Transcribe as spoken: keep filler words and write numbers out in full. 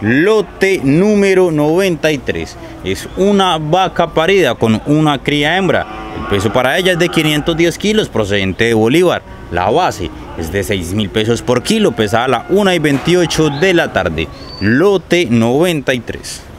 Lote número noventa y tres. Es una vaca parida con una cría hembra. El peso para ella es de quinientos diez kilos, procedente de Bolívar. La base es de seis mil pesos por kilo, pesada a la una y veintiocho de la tarde. Lote noventa y tres.